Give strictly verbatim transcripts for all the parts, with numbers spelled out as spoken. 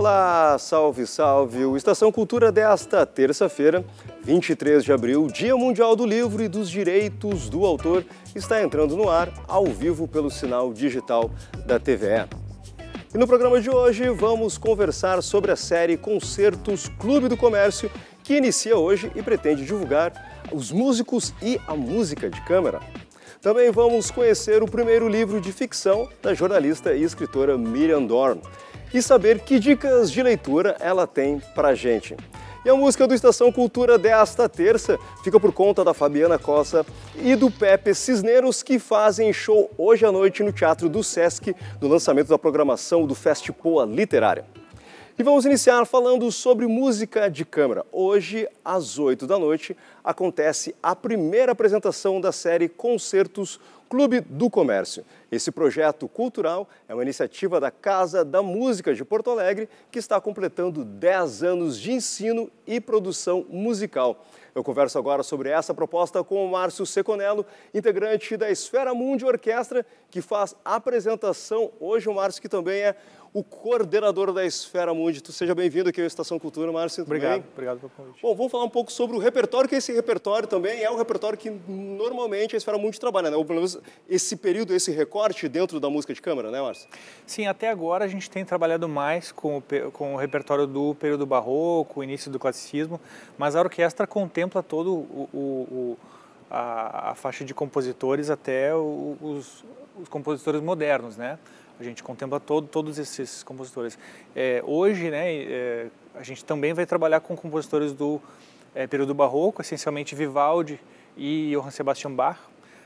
Olá, salve, salve! O Estação Cultura desta terça-feira, vinte e três de abril, Dia Mundial do Livro e dos Direitos do Autor, está entrando no ar, ao vivo pelo sinal digital da T V E. E no programa de hoje vamos conversar sobre a série Concertos Clube do Comércio, que inicia hoje e pretende divulgar os músicos e a música de câmara. Também vamos conhecer o primeiro livro de ficção da jornalista e escritora Miriam Dorn e saber que dicas de leitura ela tem pra gente. E a música do Estação Cultura desta terça fica por conta da Fabiana Cossa e do Pepe Cisneros, que fazem show hoje à noite no Teatro do Sesc, no lançamento da programação do Festipoa Literária. E vamos iniciar falando sobre música de câmara. Hoje, às oito da noite, acontece a primeira apresentação da série Concertos Clube do Comércio. Esse projeto cultural é uma iniciativa da Casa da Música de Porto Alegre, que está completando dez anos de ensino e produção musical. Eu converso agora sobre essa proposta com o Márcio Seconello, integrante da Esfera Mundi Orquestra, que faz a apresentação hoje. O Márcio, que também é o coordenador da Esfera Mundi. Seja bem-vindo aqui à Estação Cultura, Márcio. Obrigado, obrigado pelo convite. Bom, vamos falar um pouco sobre o repertório, que esse repertório também é o repertório que normalmente a Esfera Mundi trabalha, né? Ou pelo menos esse período, esse recorte dentro da música de câmara, né, Márcio? Sim, até agora a gente tem trabalhado mais com o, com o repertório do período barroco, o início do classicismo, mas a orquestra contempla todo o, o, o, a, a faixa de compositores até o, os, os compositores modernos, né? A gente contempla todo, todos esses compositores. É, hoje, né, é, a gente também vai trabalhar com compositores do é, período barroco, essencialmente Vivaldi e Johann Sebastian Bach,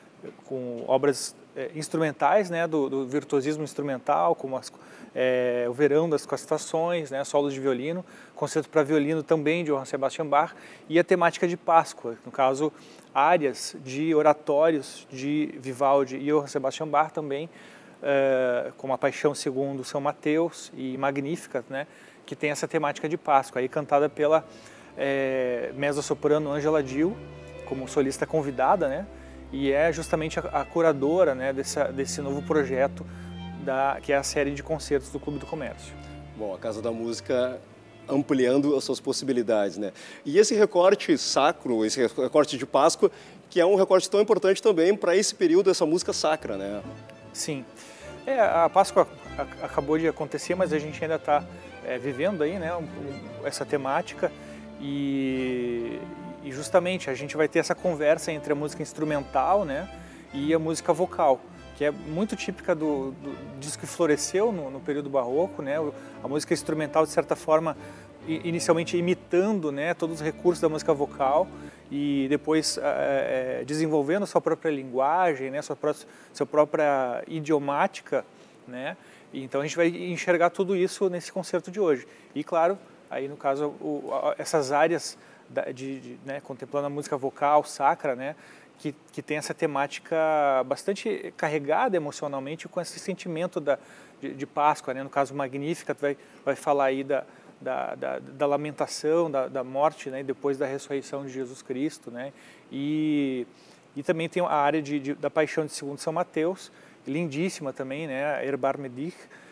com obras é, instrumentais, né, do, do virtuosismo instrumental, como as, é, o Verão das Estações, né, solos de violino, concerto para violino também de Johann Sebastian Bach, e a temática de Páscoa, no caso, áreas de oratórios de Vivaldi e Johann Sebastian Bach também, Uh, como a Paixão segundo São Mateus e Magnífica, né, que tem essa temática de Páscoa, aí cantada pela é, mezzo-soprano Ângela Dil, como solista convidada, né, e é justamente a, a curadora, né, dessa, desse novo projeto, da, que é a série de concertos do Clube do Comércio. Bom, a Casa da Música ampliando as suas possibilidades, né? E esse recorte sacro, esse recorte de Páscoa, que é um recorte tão importante também para esse período, essa música sacra, né? Sim. É, a Páscoa acabou de acontecer, mas a gente ainda está é, vivendo aí, né, um, um, essa temática e, e justamente a gente vai ter essa conversa entre a música instrumental, né, e a música vocal, que é muito típica do, do disso que floresceu no, no período barroco, né, a música instrumental de certa forma inicialmente imitando, né, todos os recursos da música vocal e depois é, desenvolvendo sua própria linguagem, né, sua, própria, sua própria idiomática, né, e então a gente vai enxergar tudo isso nesse concerto de hoje. E claro, aí no caso, o, essas áreas da, de, de, né, contemplando a música vocal, sacra, né, que, que tem essa temática bastante carregada emocionalmente com esse sentimento da, de, de Páscoa, né, no caso Magnífica, vai, vai falar aí da Da, da, da lamentação, da, da morte, né, depois da ressurreição de Jesus Cristo, né, e, e também tem a área de, de, da Paixão de segundo São Mateus, lindíssima também, né, Erbarme dich,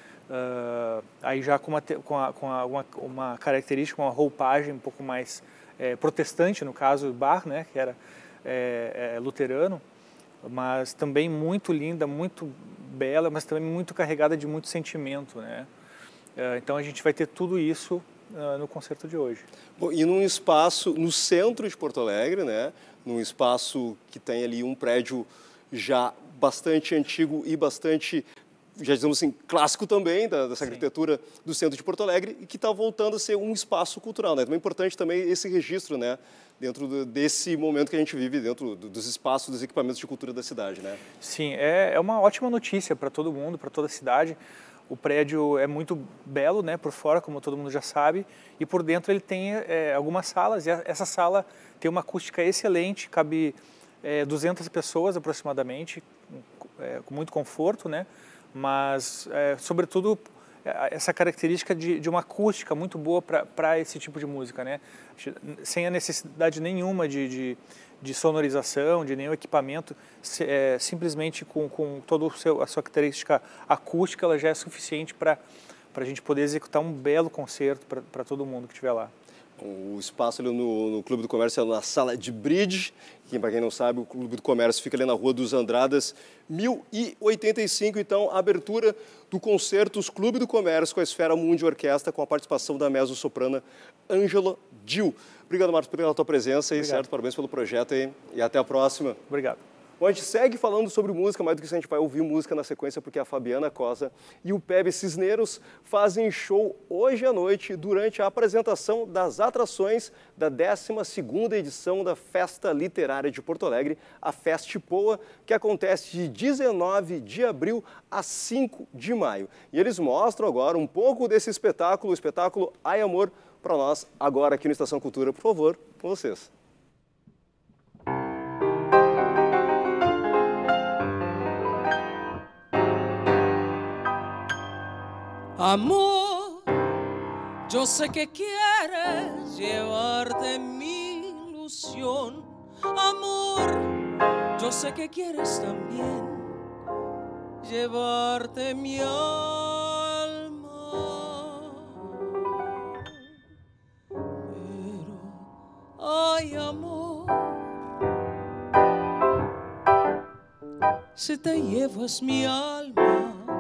uh, aí já com, uma, com, a, com a, uma, uma característica, uma roupagem um pouco mais é, protestante, no caso Bach, né, que era é, é, luterano, mas também muito linda, muito bela, mas também muito carregada de muito sentimento, né. Então a gente vai ter tudo isso uh, no concerto de hoje. Bom, e num espaço no centro de Porto Alegre, né? Num espaço que tem ali um prédio já bastante antigo e bastante, já dizemos assim, clássico também da, dessa Sim. arquitetura do centro de Porto Alegre e que está voltando a ser um espaço cultural, né? Então é importante também esse registro, né? Dentro do, desse momento que a gente vive, dentro do, dos espaços, dos equipamentos de cultura da cidade, né? Sim, é, é uma ótima notícia para todo mundo, para toda a cidade. O prédio é muito belo, né, por fora, como todo mundo já sabe, e por dentro ele tem é, algumas salas, e essa sala tem uma acústica excelente, cabe é, duzentas pessoas aproximadamente, é, com muito conforto, né, mas, é, sobretudo, essa característica de, de uma acústica muito boa para esse tipo de música, né, sem a necessidade nenhuma de, de de sonorização, de nenhum equipamento, é, simplesmente com, com toda a sua característica acústica, ela já é suficiente para para a gente poder executar um belo concerto para todo mundo que estiver lá. O espaço ali no, no Clube do Comércio é na Sala de Bridge, que, para quem não sabe, o Clube do Comércio fica ali na Rua dos Andradas, mil e oitenta e cinco. Então, a abertura do Concertos Clube do Comércio com a Esfera Mundi Orquestra, com a participação da mezzo-soprana Ângela Dil. Obrigado, Marcos, pela tua presença e certo, parabéns pelo projeto aí, e até a próxima. Obrigado. Bom, a gente segue falando sobre música, mais do que isso a gente vai ouvir música na sequência, porque a Fabiana Cosa e o Pepe Cisneros fazem show hoje à noite durante a apresentação das atrações da décima segunda edição da Festa Literária de Porto Alegre, a Festipoa, que acontece de dezenove de abril a cinco de maio. E eles mostram agora um pouco desse espetáculo, o espetáculo Ai Amor, para nós agora aqui no Estação Cultura. Por favor, com vocês. Amor, yo sé que quieres llevarte mi ilusión. Amor, yo sé que quieres también llevarte mi alma. Pero, ay amor, si te llevas mi alma,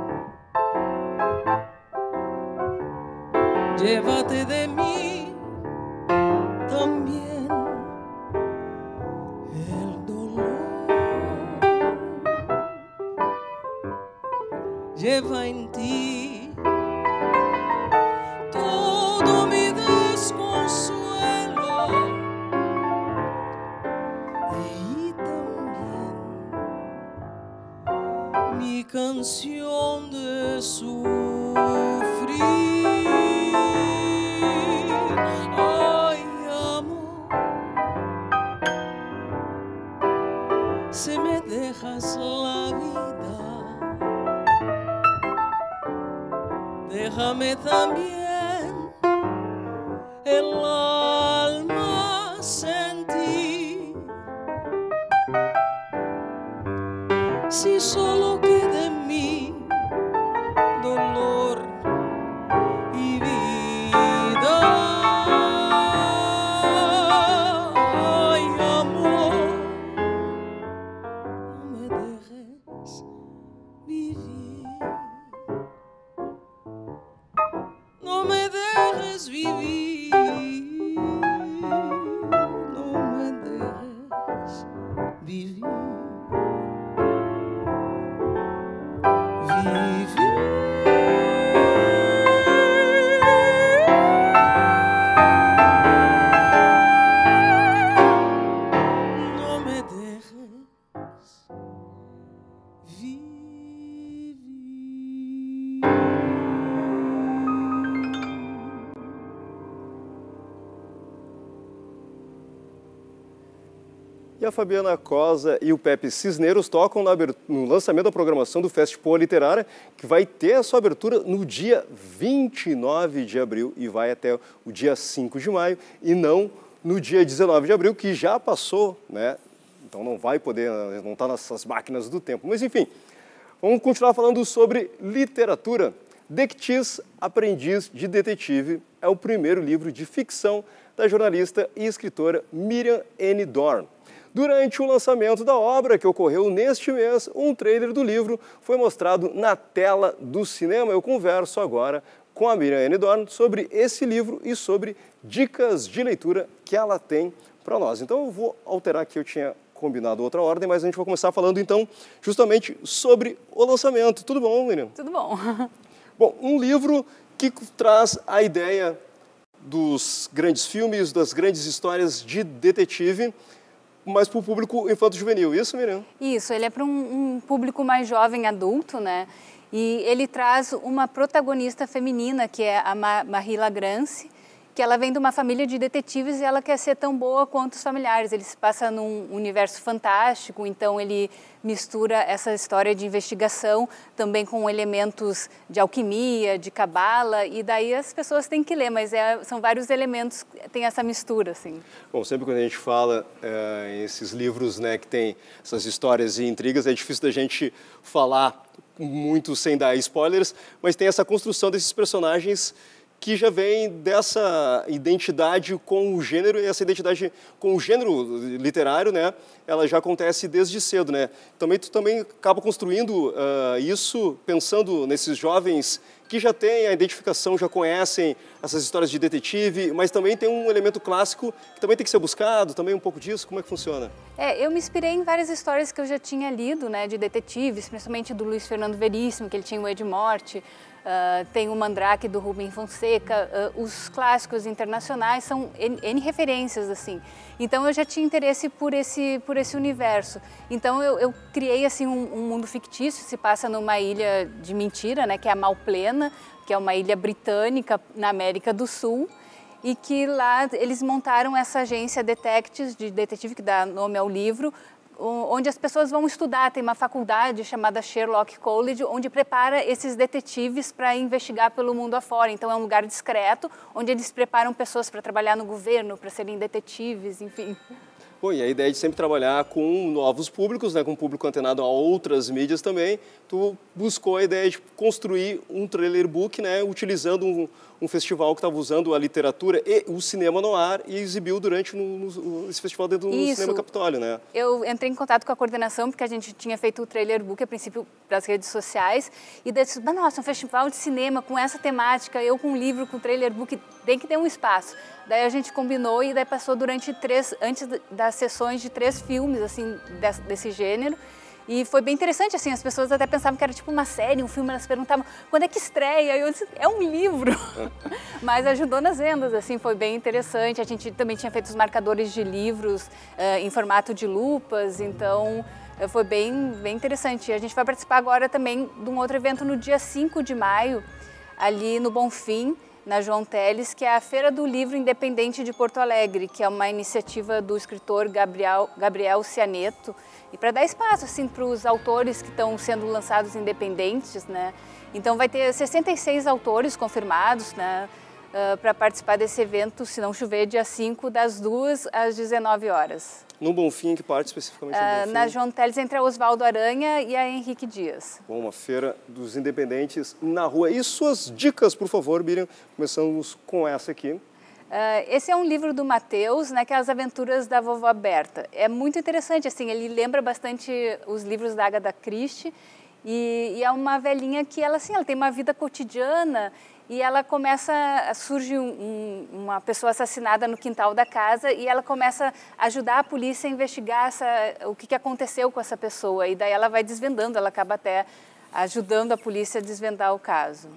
llévate de mí también el dolor. Lleva en ti todo mi desconsuelo y también mi canción de sufrir. Si me dejas la vida, déjame también el alma sentir. Si solo queda en mí dolor y vida, ay amor, no me dejes vivir, no me dejes vivir, vivir. No me dejes vivir. E a Fabiana Cosa e o Pepe Cisneros tocam no lançamento da programação do Festipoa Literária, que vai ter a sua abertura no dia vinte e nove de abril e vai até o dia cinco de maio, e não no dia dezenove de abril, que já passou, né? Então não vai poder, não está nessas máquinas do tempo. Mas enfim, vamos continuar falando sobre literatura. Dectis, Aprendiz de Detetive, é o primeiro livro de ficção da jornalista e escritora Miriam N. Dorn. Durante o lançamento da obra, que ocorreu neste mês, um trailer do livro foi mostrado na tela do cinema. Eu converso agora com a Miriam N. Dorn sobre esse livro e sobre dicas de leitura que ela tem para nós. Então eu vou alterar aqui, eu tinha combinado outra ordem, mas a gente vai começar falando então justamente sobre o lançamento. Tudo bom, Miriam? Tudo bom. Bom, um livro que traz a ideia dos grandes filmes, das grandes histórias de detetive, mas para o público infanto-juvenil, isso, Miriam? Isso, ele é para um, um público mais jovem, adulto, né? E ele traz uma protagonista feminina, que é a Marie Lagrance, que ela vem de uma família de detetives e ela quer ser tão boa quanto os familiares. Ele se passa num universo fantástico, então ele mistura essa história de investigação também com elementos de alquimia, de cabala, e daí as pessoas têm que ler, mas é, são vários elementos, tem essa mistura, assim. Bom, sempre quando a gente fala é, esses livros, né, que tem essas histórias e intrigas, é difícil da gente falar muito sem dar spoilers, mas tem essa construção desses personagens que já vem dessa identidade com o gênero, e essa identidade com o gênero literário, né, ela já acontece desde cedo, né? Também tu também acaba construindo uh, isso pensando nesses jovens que já têm a identificação, já conhecem essas histórias de detetive, mas também tem um elemento clássico que também tem que ser buscado, também um pouco disso, como é que funciona? É, eu me inspirei em várias histórias que eu já tinha lido, né, de detetives, principalmente do Luiz Fernando Veríssimo, que ele tinha o Ed Morte. Uh, tem o Mandrake do Rubem Fonseca, uh, os clássicos internacionais são N, N referências, assim. Então eu já tinha interesse por esse, por esse universo. Então eu, eu criei assim um, um mundo fictício, se passa numa ilha de mentira, né, que é a Malplena, que é uma ilha britânica na América do Sul, e que lá eles montaram essa agência Detectives, de detetive, que dá nome ao livro, onde as pessoas vão estudar. Tem uma faculdade chamada Sherlock College, onde prepara esses detetives para investigar pelo mundo afora. Então é um lugar discreto, onde eles preparam pessoas para trabalhar no governo, para serem detetives, enfim. Bom, e a ideia de sempre trabalhar com novos públicos, né, com um público antenado a outras mídias também, tu buscou a ideia de construir um trailer book, né, utilizando um, um festival que estava usando a literatura e o cinema no ar e exibiu durante no, no, esse festival dentro do Isso. Cinema Capitólio, né? Eu entrei em contato com a coordenação, porque a gente tinha feito o trailer book, a princípio, para as redes sociais, e daí disse, nossa, um festival de cinema com essa temática, eu com um livro, com trailer book, tem que ter um espaço. Daí a gente combinou e daí passou durante três, antes das sessões de três filmes, assim, desse, desse gênero. E foi bem interessante, assim, as pessoas até pensavam que era tipo uma série, um filme, elas perguntavam, quando é que estreia? E eu disse, é um livro. Mas ajudou nas vendas, assim, foi bem interessante. A gente também tinha feito os marcadores de livros uh, em formato de lupas, então uh, foi bem, bem interessante. A gente vai participar agora também de um outro evento no dia cinco de maio, ali no Bonfim, na João Teles, que é a Feira do Livro Independente de Porto Alegre, que é uma iniciativa do escritor Gabriel, Gabriel Cianeto, e para dar espaço assim, para os autores que estão sendo lançados independentes, né? Então vai ter sessenta e seis autores confirmados, né, uh, para participar desse evento, se não chover, dia cinco, das duas às dezenove horas. No Bonfim, que parte especificamente Uh, no Bonfim? na João Teles, entre a Oswaldo Aranha e a Henrique Dias. Bom, uma feira dos independentes na rua. E suas dicas, por favor, Miriam? Começamos com essa aqui. Uh, esse é um livro do Mateus, né, que é As Aventuras da Vovó Berta. É muito interessante, assim, ele lembra bastante os livros da Agatha Christie e, e é uma velhinha que ela, assim, ela tem uma vida cotidiana e ela começa, surge um, um, uma pessoa assassinada no quintal da casa e ela começa a ajudar a polícia a investigar essa, o que, que aconteceu com essa pessoa. E daí ela vai desvendando, ela acaba até ajudando a polícia a desvendar o caso.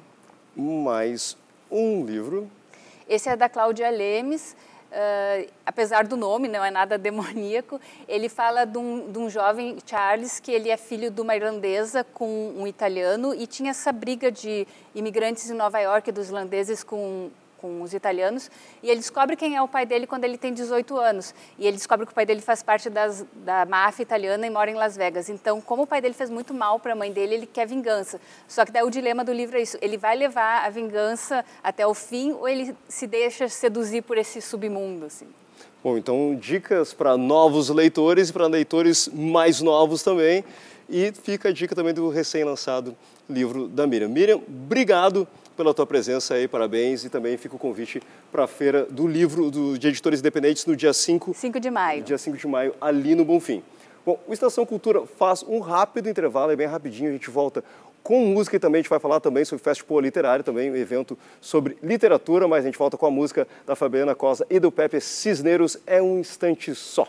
Mais um livro. Esse é da Cláudia Lemes, uh, apesar do nome, não é nada demoníaco. Ele fala de um, de um jovem, Charles, que ele é filho de uma irlandesa com um italiano e tinha essa briga de imigrantes em Nova York, dos irlandeses com, com os italianos. E ele descobre quem é o pai dele quando ele tem dezoito anos. E ele descobre que o pai dele faz parte das, da máfia italiana e mora em Las Vegas. Então, como o pai dele fez muito mal para a mãe dele, ele quer vingança. Só que daí o dilema do livro é isso. Ele vai levar a vingança até o fim ou ele se deixa seduzir por esse submundo, assim? Bom, então dicas para novos leitores e para leitores mais novos também. E fica a dica também do recém-lançado livro da Miriam. Miriam, obrigado pela tua presença aí, parabéns, e também fica o convite para a Feira do Livro do, de Editores Independentes no dia cinco de maio. Dia cinco de maio, ali no Bonfim. Bom, o Estação Cultura faz um rápido intervalo, é bem rapidinho, a gente volta com música e também a gente vai falar também sobre o Festival Literário, também um evento sobre literatura, mas a gente volta com a música da Fabiana Cosa e do Pepe Cisneros, É um Instante Só.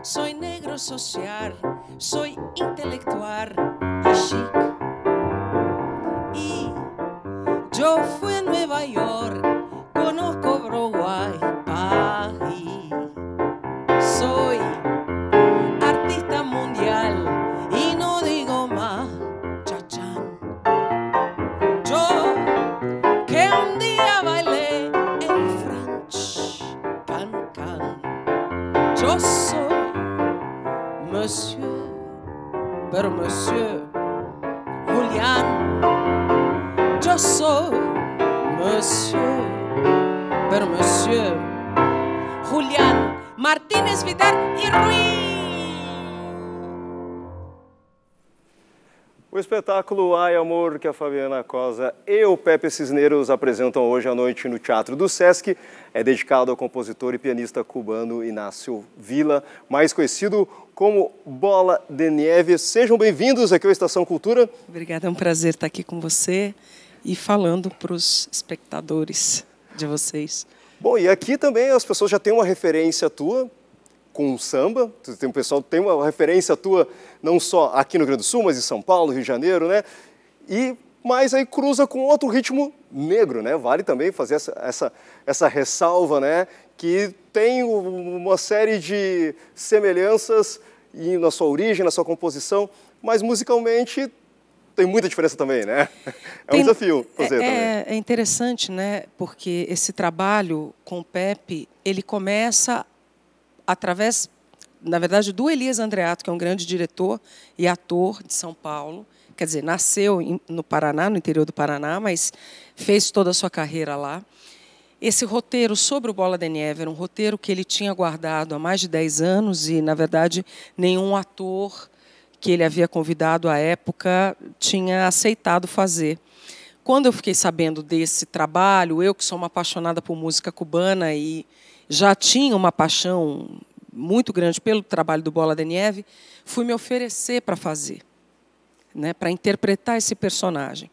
soy negro social, soy intelectual y chic. Y yo fui a Nueva York, conozco Broadway, París. Soy artista mundial y no digo más, chachán. Yo que un día bailé el French can-can. Yo soy Monsieur, pero Monsieur Julián. Yo soy Monsieur, pero Monsieur Julián Martínez Vidal e Ruiz. O espetáculo Ai Amor, que a Fabiana Cosa e o Pepe Cisneros apresentam hoje à noite no Teatro do Sesc, é dedicado ao compositor e pianista cubano Inácio Vila, mais conhecido como Bola de Neve. Sejam bem-vindos aqui ao Estação Cultura. Obrigada, é um prazer estar aqui com você e falando para os espectadores de vocês. Bom, e aqui também as pessoas já têm uma referência tua com o samba. Tem um pessoal que tem uma referência tua não só aqui no Rio Grande do Sul, mas em São Paulo, Rio de Janeiro, né? E mas aí cruza com outro ritmo negro, né? Vale também fazer essa, essa, essa ressalva, né? Que tem uma série de semelhanças na sua origem, na sua composição, mas musicalmente tem muita diferença também, né? É tem, um desafio fazer é, também. É interessante, né? Porque esse trabalho com o Pepe, ele começa através, na verdade, do Elias Andreato, que é um grande diretor e ator de São Paulo. Quer dizer, nasceu no Paraná, no interior do Paraná, mas fez toda a sua carreira lá. Esse roteiro sobre o Bola de Neve era um roteiro que ele tinha guardado há mais de dez anos e, na verdade, nenhum ator que ele havia convidado à época tinha aceitado fazer. Quando eu fiquei sabendo desse trabalho, eu que sou uma apaixonada por música cubana e já tinha uma paixão muito grande pelo trabalho do Bola de Neve, fui me oferecer para fazer, né, para interpretar esse personagem.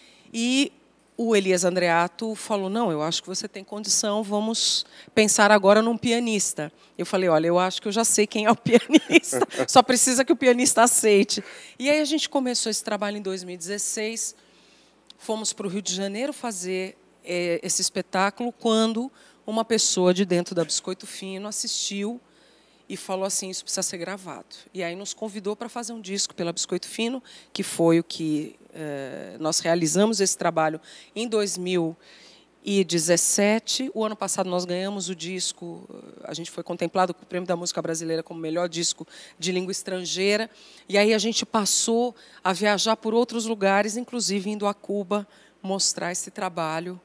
E o Elias Andreato falou, não, eu acho que você tem condição, vamos pensar agora num pianista. Eu falei, olha, eu acho que eu já sei quem é o pianista, só precisa que o pianista aceite. E aí a gente começou esse trabalho em dois mil e dezesseis, fomos para o Rio de Janeiro fazer é, esse espetáculo, quando uma pessoa de dentro da Biscoito Fino assistiu e falou assim, isso precisa ser gravado. E aí nos convidou para fazer um disco pela Biscoito Fino, que foi o que eh, nós realizamos esse trabalho em dois mil e dezessete. O ano passado nós ganhamos o disco, a gente foi contemplado com o Prêmio da Música Brasileira como melhor disco de língua estrangeira. E aí a gente passou a viajar por outros lugares, inclusive indo a Cuba, mostrar esse trabalho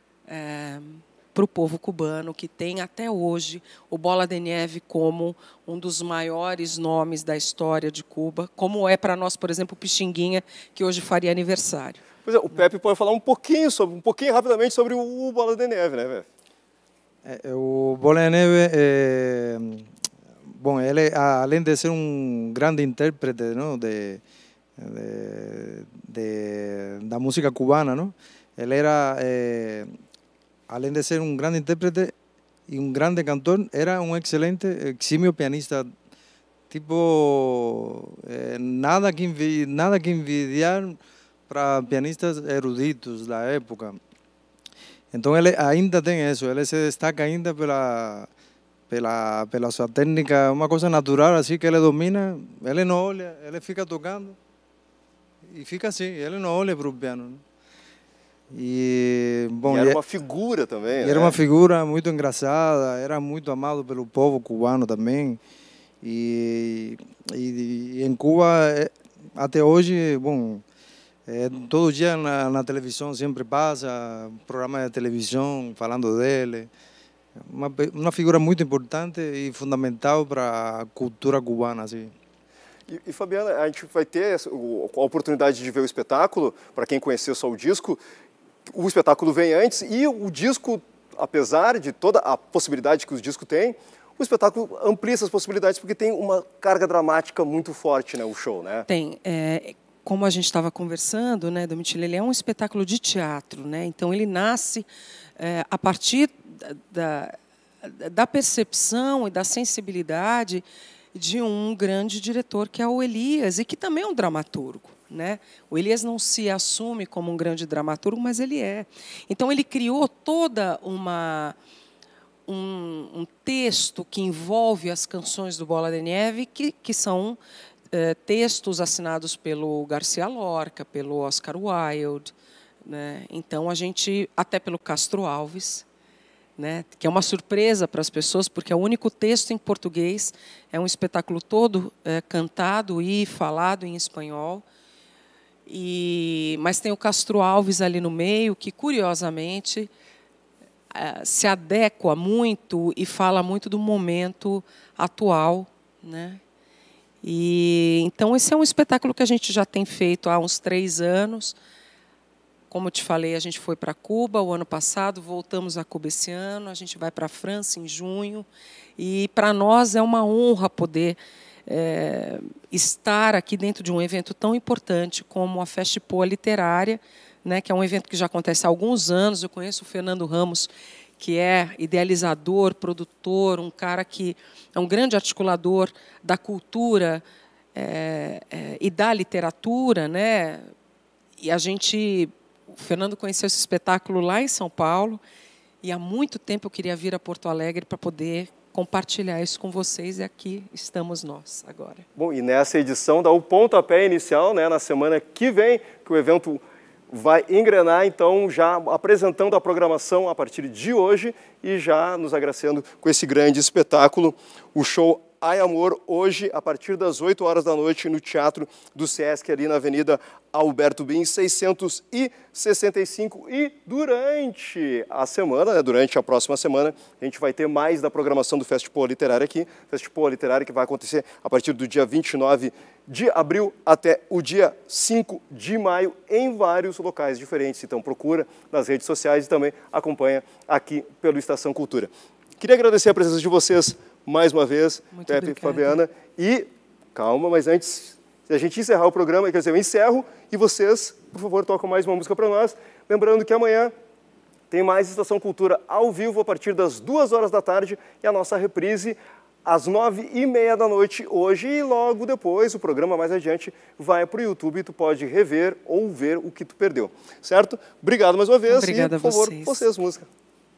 eh, para o povo cubano, que tem até hoje o Bola de Neve como um dos maiores nomes da história de Cuba, como é para nós, por exemplo, o Pixinguinha, que hoje faria aniversário. Pois é, o Pepe pode falar um pouquinho, sobre, um pouquinho rapidamente sobre o Bola de Neve, né, Pepe? É, o Bola de Neve, é, bom, ele, além de ser um grande intérprete, não, de, de, de, da música cubana, não, ele era... É, além de ser um grande intérprete e um grande cantor, era um excelente, exímio pianista. Tipo, eh, nada, que envi, nada que envidiar para pianistas eruditos da época. Então ele ainda tem isso, ele se destaca ainda pela, pela, pela sua técnica, uma coisa natural, assim, que ele domina, ele não olha, ele fica tocando e fica assim, ele não olha para o piano, né? E, bom, e era uma figura também, né? Era uma figura muito engraçada, era muito amado pelo povo cubano também. E, e, e em Cuba, até hoje, bom, é, todo dia na, na televisão sempre passa programa de televisão falando dele. Uma, uma figura muito importante e fundamental para a cultura cubana, assim. E, e, Fabiana, a gente vai ter a oportunidade de ver o espetáculo, para quem conheceu só o disco. O espetáculo vem antes e o disco, apesar de toda a possibilidade que o disco tem, o espetáculo amplia essas possibilidades porque tem uma carga dramática muito forte, né, o show, né? Tem. É, como a gente estava conversando, né, Domitila, ele é um espetáculo de teatro, né? Então ele nasce é, a partir da, da percepção e da sensibilidade de um grande diretor, que é o Elias, e que também é um dramaturgo, né? O Elias não se assume como um grande dramaturgo, mas ele é. Então, ele criou toda uma... Um, um texto que envolve as canções do Bola de Neve, que, que são é, textos assinados pelo Garcia Lorca, pelo Oscar Wilde, né? Então, a gente, até pelo Castro Alves, né? Que é uma surpresa para as pessoas, porque é o único texto em português, é um espetáculo todo é, cantado e falado em espanhol. E, mas tem o Castro Alves ali no meio, que, curiosamente, se adequa muito e fala muito do momento atual, né? E então esse é um espetáculo que a gente já tem feito há uns três anos. Como eu te falei, a gente foi para Cuba o ano passado, voltamos a Cuba esse ano, a gente vai para a França em junho, e para nós é uma honra poder é, estar aqui dentro de um evento tão importante como a Festipoa Literária, né, que é um evento que já acontece há alguns anos. Eu conheço o Fernando Ramos, que é idealizador, produtor, um cara que é um grande articulador da cultura é, é, e da literatura, né? E a gente, o Fernando conheceu esse espetáculo lá em São Paulo, e há muito tempo eu queria vir a Porto Alegre para poder compartilhar isso com vocês, e aqui estamos nós agora. Bom, e nessa edição dá o pontapé inicial, né, na semana que vem, que o evento vai engrenar, então, já apresentando a programação a partir de hoje e já nos agraciando com esse grande espetáculo, o show Ai Amor, hoje, a partir das oito horas da noite, no Teatro do Sesc, ali na Avenida Alberto Bins, seiscentos e sessenta e cinco. E durante a semana, né, durante a próxima semana, a gente vai ter mais da programação do Festipoa Literária aqui. Festipoa Literária que vai acontecer a partir do dia vinte e nove de abril até o dia cinco de maio, em vários locais diferentes. Então, procura nas redes sociais e também acompanha aqui pelo Estação Cultura. Queria agradecer a presença de vocês mais uma vez, Muito Pepe e obrigada. Fabiana. E, calma, mas antes de a gente encerrar o programa, quer dizer, eu encerro e vocês, por favor, tocam mais uma música para nós. Lembrando que amanhã tem mais Estação Cultura ao vivo a partir das duas horas da tarde e a nossa reprise às nove e meia da noite hoje. E logo depois, o programa mais adiante vai para o YouTube e tu pode rever ou ver o que tu perdeu. Certo? Obrigado mais uma vez. Obrigada e, por a favor, vocês. vocês, música.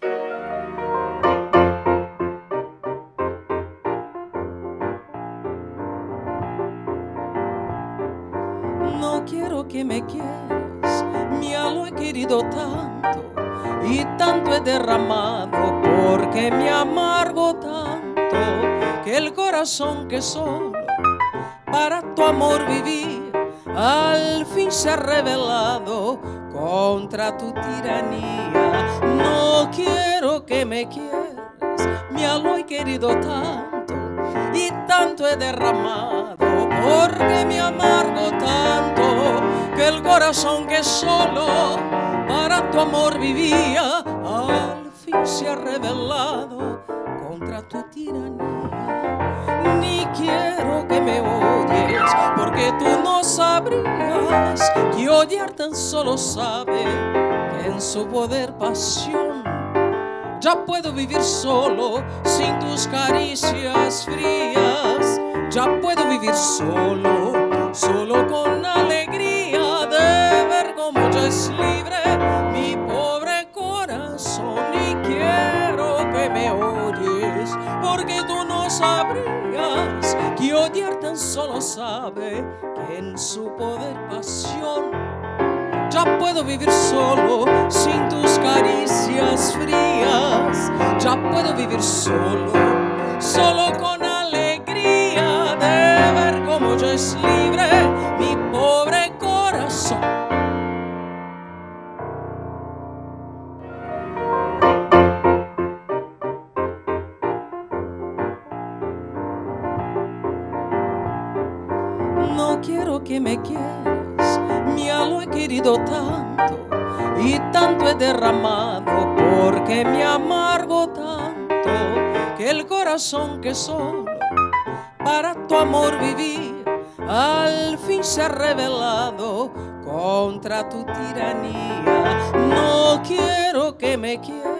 No quiero que me quieras, mi alma he querido tanto y tanto he derramado porque me amargo tanto que el corazón que solo para tu amor vivía al fin se ha rebelado contra tu tiranía. No quiero que me quieras, mi alma he querido tanto y tanto he derramado porque me amargo tanto que el corazón que solo para tu amor vivía al fin se ha rebelado contra tu tiranía. Ni quiero que me odies porque tú no sabrías que odiar tan solo sabe que en su poder pasión ya puedo vivir solo sin tus caricias frías. Ya puedo vivir solo, solo con alegría de ver cómo ya es libre mi pobre corazón. Y quiero que me odies porque tú no sabrías que odiar tan solo sabe que en su poder pasión ya puedo vivir solo sin tus caricias frías. Ya puedo vivir solo, solo con alegría de ver cómo ya es libre mi pobre corazón. No quiero que me quieras, mi alma he querido tanto y tanto he derramado porque me amargo tanto que el corazón que solo para tu amor vivía al fin se ha rebelado contra tu tiranía. No quiero que me quieras,